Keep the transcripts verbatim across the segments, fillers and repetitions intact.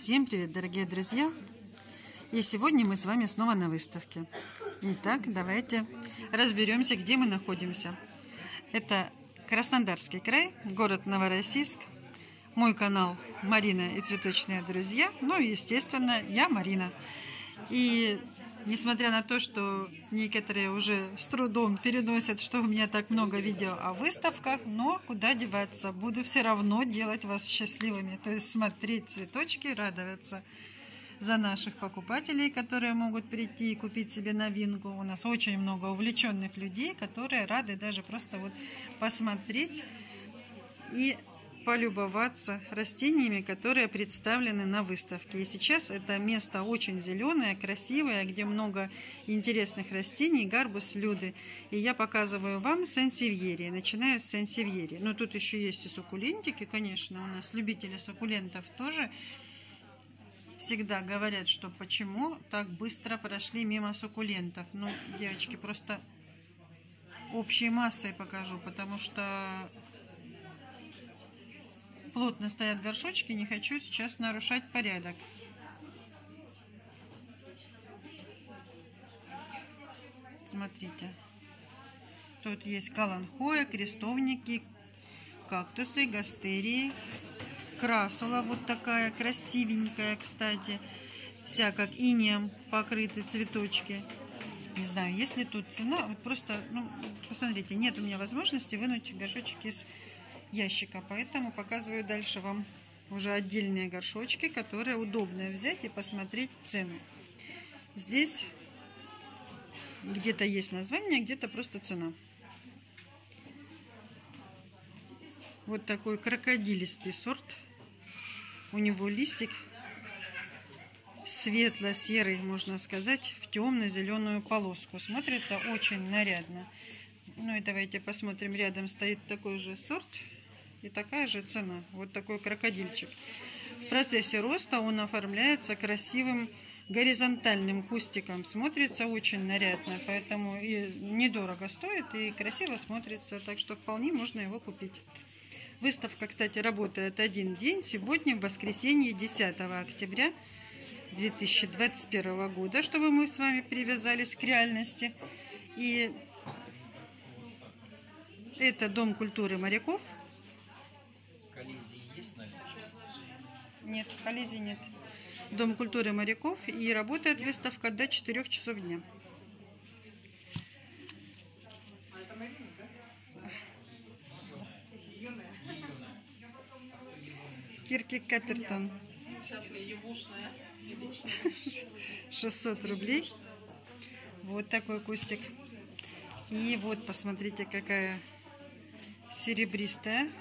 Всем привет, дорогие друзья! И сегодня мы с вами снова на выставке. Итак, давайте разберемся, где мы находимся. Это Краснодарский край, город Новороссийск. Мой канал Марина и цветочные друзья. Ну и, естественно, я Марина. И несмотря на то, что некоторые уже с трудом переносят, что у меня так много видео о выставках, но куда деваться, буду все равно делать вас счастливыми. То есть смотреть цветочки, радоваться за наших покупателей, которые могут прийти и купить себе новинку. У нас очень много увлеченных людей, которые рады даже просто вот посмотреть и полюбоваться растениями, которые представлены на выставке. И сейчас это место очень зеленое, красивое, где много интересных растений, гарбус люды. И я показываю вам сансевьерии. Начинаю с сансевьерии. Но тут еще есть и суккулентики, конечно. У нас любители суккулентов тоже всегда говорят, что почему так быстро прошли мимо суккулентов. Ну, девочки, просто общей массой покажу, потому что плотно стоят горшочки, не хочу сейчас нарушать порядок. Смотрите, тут есть каланхоя, крестовники, кактусы, гастерии, красула вот такая красивенькая, кстати, вся как инеем покрыты цветочки. Не знаю, есть ли тут цена, вот просто, ну, посмотрите, нет у меня возможности вынуть горшочки из ящика, поэтому показываю дальше вам уже отдельные горшочки, которые удобно взять и посмотреть цену. Здесь где-то есть название, где-то просто цена. Вот такой крокодилистый сорт. У него листик светло-серый, можно сказать, в темно-зеленую полоску. Смотрится очень нарядно. Ну и давайте посмотрим, рядом стоит такой же сорт. И такая же цена. Вот такой крокодильчик. В процессе роста он оформляется красивым горизонтальным кустиком. Смотрится очень нарядно. Поэтому и недорого стоит, и красиво смотрится. Так что вполне можно его купить. Выставка, кстати, работает один день. Сегодня, в воскресенье, десятого октября две тысячи двадцать первого года. Чтобы мы с вами привязались к реальности. И это Дом культуры моряков. Коллизии есть наличие? Нет, коллизий нет. Дом культуры моряков, и работает выставка до четырёх часов дня. Кирки Капертон. шестьсот рублей. Вот такой кустик. И вот, посмотрите, какая серебристая.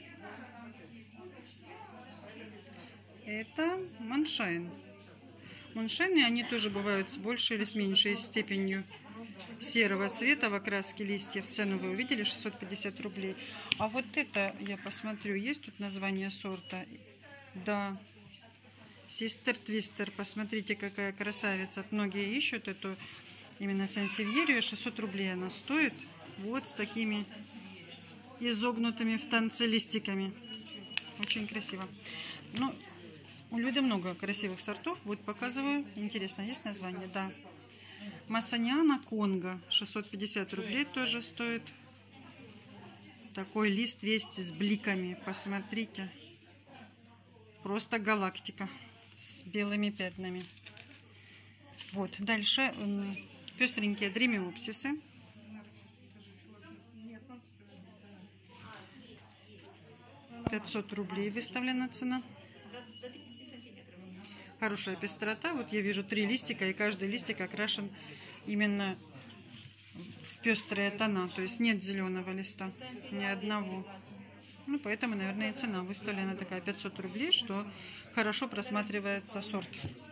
Это маншайн. Маншайны, они тоже бывают с большей или с меньшей степенью серого цвета в окраске листьев. Цену вы увидели, шестьсот пятьдесят рублей. А вот это, я посмотрю, есть тут название сорта? Да. Систер Твистер. Посмотрите, какая красавица. Многие ищут эту именно сансевьерию. шестьсот рублей она стоит. Вот с такими изогнутыми в танце листиками. Очень красиво. Ну, у Люды много красивых сортов. Вот показываю. Интересно, есть название? Да. Массаниана Конго. шестьсот пятьдесят рублей тоже стоит. Такой лист весь с бликами. Посмотрите. Просто галактика. С белыми пятнами. Вот. Дальше пестренькие дремиопсисы. пятьсот рублей выставлена цена. Хорошая пестрота. Вот я вижу три листика, и каждый листик окрашен именно в пестрые тона. То есть нет зеленого листа, ни одного. Ну, поэтому, наверное, и цена выставлена такая пятьсот рублей, что хорошо просматривается сорт.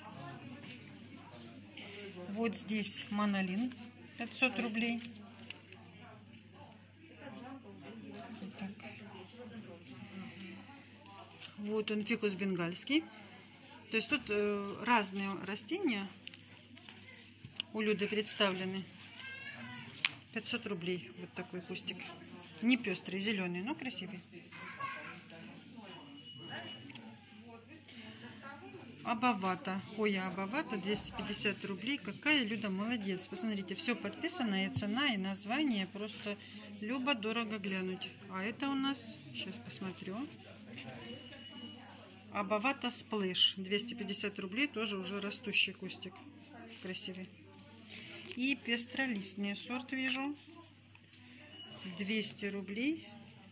Вот здесь монолин пятьсот рублей. Вот так. Вот он, фикус бенгальский. То есть тут э, разные растения у Люды представлены. пятьсот рублей вот такой кустик. Не пестрый, зеленый, но красивый. Абавата. Ой, Абавата двести пятьдесят рублей. Какая Люда молодец. Посмотрите, все подписано, и цена, и название. Просто любо-дорого глянуть. А это у нас, сейчас посмотрю. Абавата Сплэш. двести пятьдесят рублей. Тоже уже растущий кустик. Красивый. И пестролистный сорт вижу. двести рублей.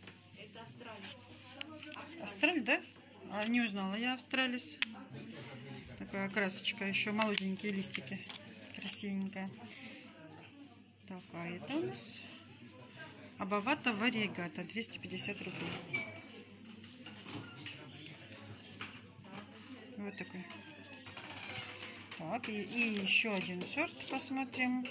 Австраль, да? А, не узнала я Австралис. Такая красочка, еще молоденькие листики. Красивенькая. Так, а это у нас Абавата Вариегата, двести пятьдесят рублей. Вот такой. Так, и, и еще один сорт посмотрим.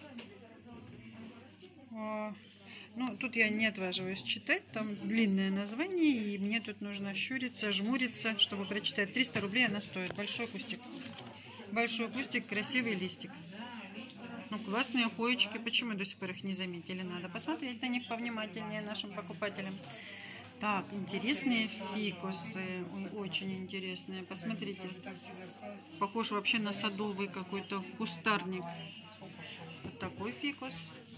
А, ну, тут я не отваживаюсь читать, там длинное название, и мне тут нужно щуриться, жмуриться, чтобы прочитать. триста рублей она стоит. Большой кустик. Большой кустик, красивый листик. Ну, классные хоечки. Почему до сих пор их не заметили? Надо посмотреть на них повнимательнее нашим покупателям. Так, интересные фикусы. Ой, очень интересные. Посмотрите. Похож вообще на садовый какой-то кустарник. Вот такой фикус.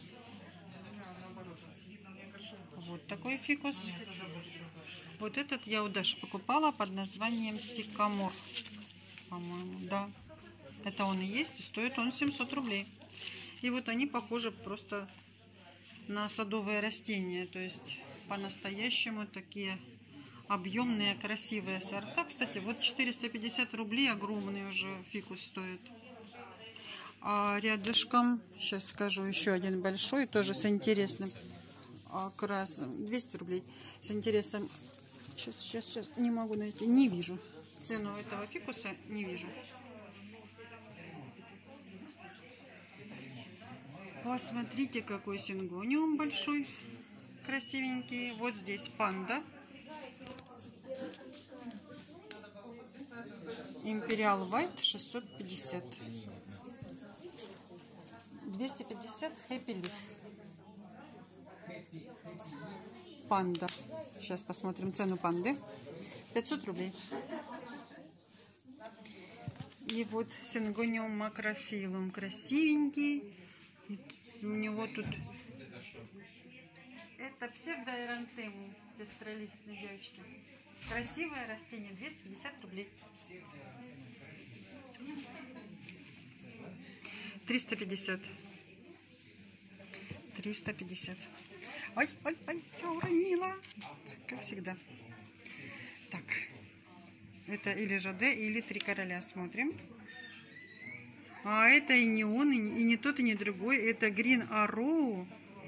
Вот такой фикус. Вот этот я у Даши покупала под названием Сикамор. По-моему, да. Это он и есть, и стоит он семьсот рублей. И вот они похожи просто на садовые растения. То есть по-настоящему такие объемные, красивые сорта. Кстати, вот четыреста пятьдесят рублей огромный уже фикус стоит. А рядышком, сейчас скажу, еще один большой, тоже с интересным окрасом. двести рублей. С интересом. Сейчас, сейчас, сейчас. Не могу найти. Не вижу. Цену этого фикуса не вижу. Посмотрите, какой сингониум большой, красивенький. Вот здесь панда. Империал White шестьсот пятьдесят. двести пятьдесят Happy Leaf. Панда. Сейчас посмотрим цену панды. пятьсот рублей. И вот сингониум макрофилум. Красивенький. У него тут... Это псевдоэрантемум пестролистной девочки. Красивое растение. двести пятьдесят рублей. триста пятьдесят. триста пятьдесят. Ой, ой, ой, я уронила. Как всегда. Так. Это или Жаде, или Три Короля. Смотрим. А это и не он, и не тот, и не другой. Это Green Arrow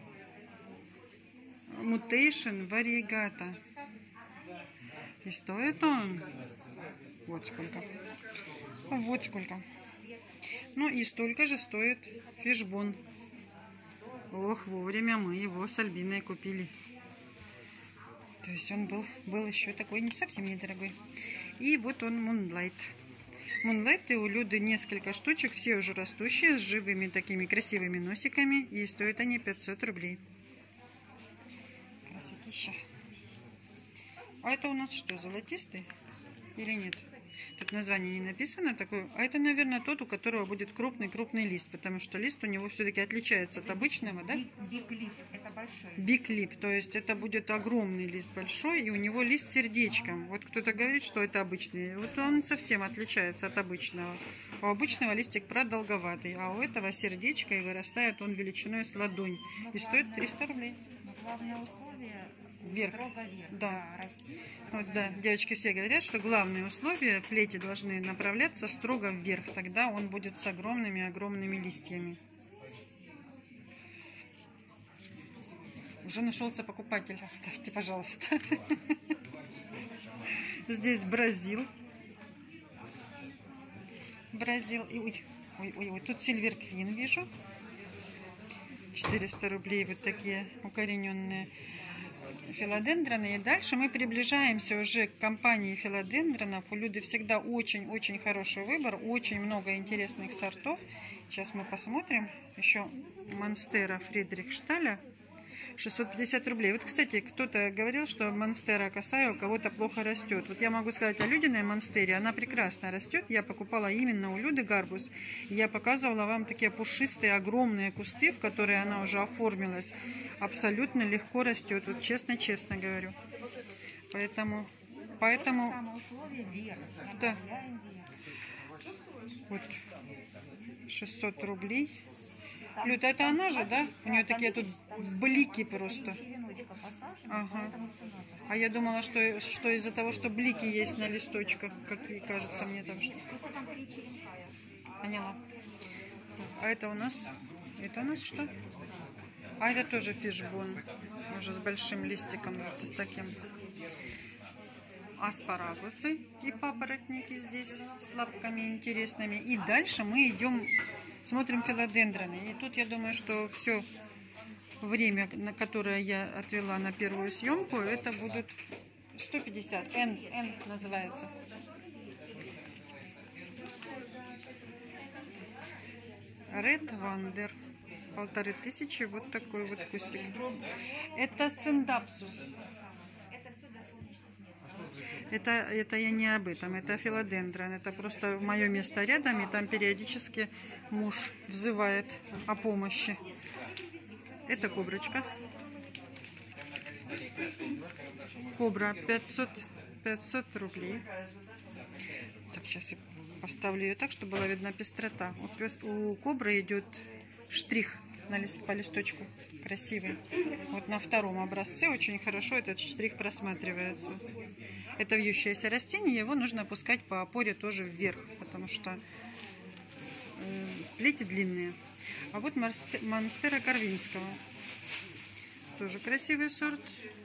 Mutation Variegata. И стоит он вот сколько. Вот сколько. Ну и столько же стоит фишбон. Ох, вовремя мы его с Альбиной купили. То есть он был, был еще такой не совсем недорогой. И вот он Moonlight. Moonlight у Люды несколько штучек, все уже растущие, с живыми такими красивыми носиками. И стоят они пятьсот рублей. Красотища. А это у нас что, золотистый или нет? Тут название не написано такое. А это, наверное, тот, у которого будет крупный-крупный лист, потому что лист у него все-таки отличается от обычного, да? Big Leaf, это большой. Big Leaf, то есть это будет огромный лист большой, и у него лист с сердечком. Вот кто-то говорит, что это обычный. Вот он совсем отличается от обычного. У обычного листик продолговатый, а у этого сердечко, и вырастает он величиной с ладонь. И стоит триста рублей. Но главное условие вверх. Строго вверх. Да. Расти. Вот, да. Девочки все говорят, что главные условия плети должны направляться строго вверх. Тогда он будет с огромными-огромными листьями. Уже нашелся покупатель. Оставьте, пожалуйста. Здесь Бразил. Бразил. И, ой, ой, ой, ой, тут Silver Queen вижу. четыреста рублей вот такие укорененные филодендроны. И дальше мы приближаемся уже к компании филодендронов. У Люды всегда очень-очень хороший выбор. Очень много интересных сортов. Сейчас мы посмотрим. Еще Монстера Фридрихшталя. шестьсот пятьдесят рублей. Вот, кстати, кто-то говорил, что монстера косая у кого-то плохо растет. Вот я могу сказать о Людиной монстере. Она прекрасно растет. Я покупала именно у Люды гарбуз. Я показывала вам такие пушистые, огромные кусты, в которые она уже оформилась. Абсолютно легко растет. Вот честно-честно говорю. Поэтому... Поэтому... Да. Вот. шестьсот рублей. Люд, это она же, да? У нее такие тут блики просто. Ага. А я думала, что, что из-за того, что блики есть на листочках, какие, кажется мне так, что... Поняла. А это у нас... Это у нас что? А это тоже фишбон. Уже с большим листиком, вот с таким. Аспарагусы и папоротники здесь с лапками интересными. И дальше мы идем, смотрим филодендроны. И тут я думаю, что все время, на которое я отвела на первую съемку, это будут сто пятьдесят. N, N называется. Red Wonder. Полторы тысячи. Вот такой вот кустик. Это сциндапсус. Это, это я не об этом, это филодендрон. Это просто мое место рядом, и там периодически муж взывает о помощи. Это коброчка. Кобра пятьсот, пятьсот рублей. Так, сейчас я поставлю ее так, чтобы была видна пестрота. У кобры идет штрих на лист, по листочку. Красивый. Вот на втором образце очень хорошо этот штрих просматривается. Это вьющееся растение, его нужно опускать по опоре тоже вверх, потому что э, плети длинные. А вот монстера Корвинского. Тоже красивый сорт.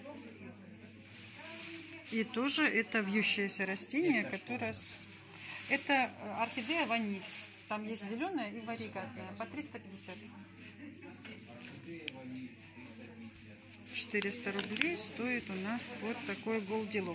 И тоже это вьющееся растение, которое... Это орхидея ваниль. Там есть зеленая и варигатная. По триста пятьдесят. четыреста рублей стоит у нас вот такой голдилок.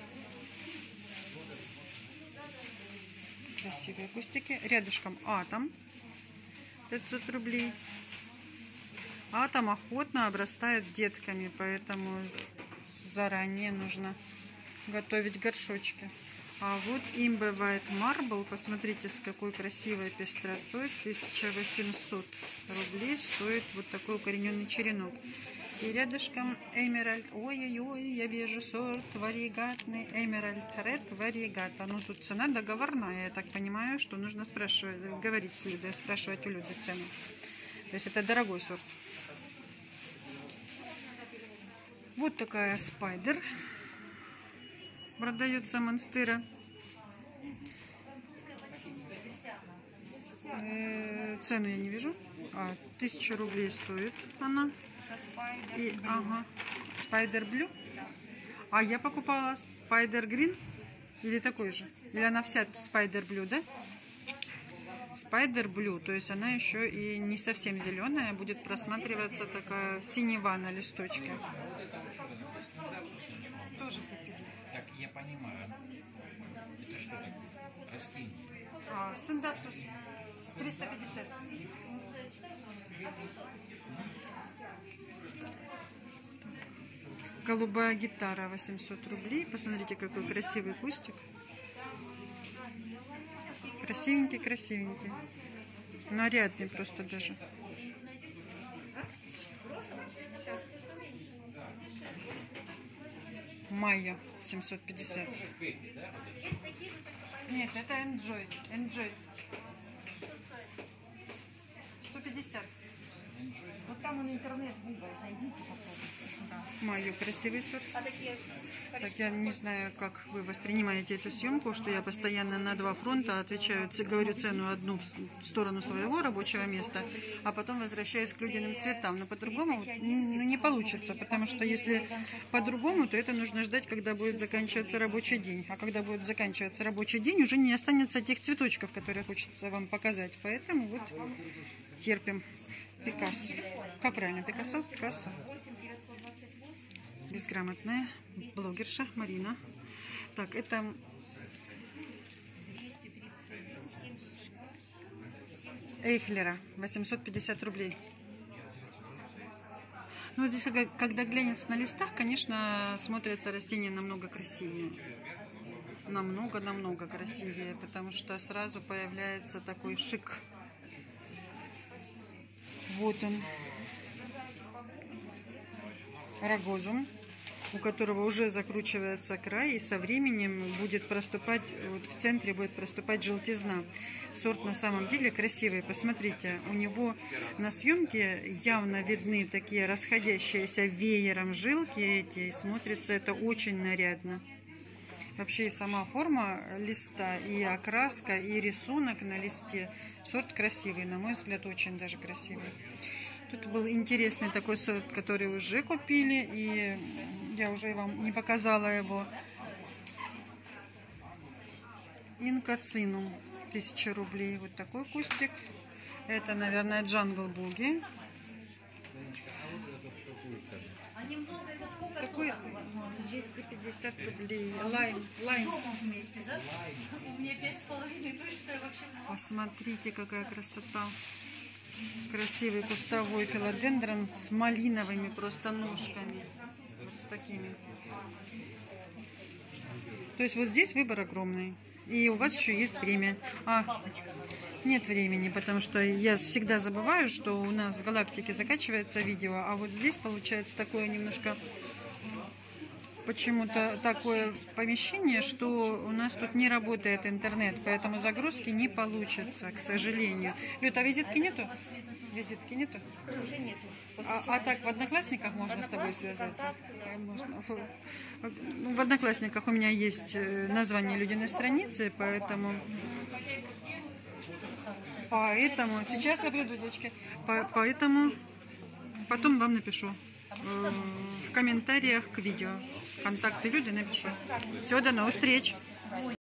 Красивые кустики. Рядышком атом. пятьсот рублей. Атом охотно обрастает детками, поэтому заранее нужно готовить горшочки. А вот имба White Marble, посмотрите, с какой красивой пестротой. тысяча восемьсот рублей стоит вот такой укорененный черенок. И рядышком Emerald, ой-ой-ой, я вижу сорт варигатный, Emerald Red варигата. Ну, тут цена договорная, я так понимаю, что нужно спрашивать, говорить с Людой, спрашивать у Люды цену. То есть это дорогой сорт. Вот такая спайдер продается монстера. Э, цену я не вижу. А, тысячу рублей стоит она. И, ага, Spider Blue. А я покупала Spider Green. Или такой же? Или она вся Spider Blue, да? Spider Blue, то есть она еще и не совсем зеленая, будет просматриваться такая синева на листочке. Тоже так, я понимаю. Это что такое? Растение? А, синдапсус. триста пятьдесят. Голубая гитара восемьсот рублей. Посмотрите, какой красивый кустик. Красивенький, красивенький. Нарядный просто даже. Майя семьсот пятьдесят. Нет, это Enjoy. Enjoy. сто пятьдесят. Вот там на интернет Google зайдите, попробуйте. Майю, красивый сорт. Так, я не знаю, как вы воспринимаете эту съемку, что я постоянно на два фронта отвечаю, говорю цену одну в сторону своего рабочего места, а потом возвращаюсь к Людиным цветам. Но по-другому ну, не получится, потому что если по-другому, то это нужно ждать, когда будет заканчиваться рабочий день. А когда будет заканчиваться рабочий день, уже не останется тех цветочков, которые хочется вам показать. Поэтому вот терпим. Пикассо. Как правильно? Пикассо? Пикассо. Безграмотная блогерша Марина. Так, это Эйхлера. восемьсот пятьдесят рублей. Ну, вот здесь, когда- когда глянец на листах, конечно, смотрятся растения намного красивее. Намного-намного красивее, потому что сразу появляется такой шик. Вот он, рогозум, у которого уже закручивается край, и со временем будет проступать, вот в центре будет проступать желтизна. Сорт на самом деле красивый. Посмотрите, у него на съемке явно видны такие расходящиеся веером жилки эти, и смотрится это очень нарядно. Вообще и сама форма листа, и окраска, и рисунок на листе. Сорт красивый, на мой взгляд, очень даже красивый. Тут был интересный такой сорт, который уже купили, и я уже вам не показала его. Инкацинум, тысяча рублей. Вот такой кустик. Это, наверное, джангл буги. Такой двести пятьдесят рублей. Лайм, лайм. Вместе, да? У меня пять с половиной, точно я вообще... Посмотрите, какая красота. Красивый кустовой филодендрон с малиновыми просто ножками. Вот с такими. То есть вот здесь выбор огромный. И у вас еще есть время. А, нет времени, потому что я всегда забываю, что у нас в галактике закачивается видео, а вот здесь получается такое немножко почему-то такое помещение, что у нас тут не работает интернет, поэтому загрузки не получится, к сожалению. Люд, а визитки нету? Визитки нету? Уже нету. А, а так в Одноклассниках можно с тобой связаться? Можно. Ну, в Одноклассниках у меня есть название Людиной страницы, поэтому... Поэтому... Сейчас я приду, девочки. По, поэтому потом вам напишу э, в комментариях к видео. Контакты Люды напишу. Все, до новых встреч!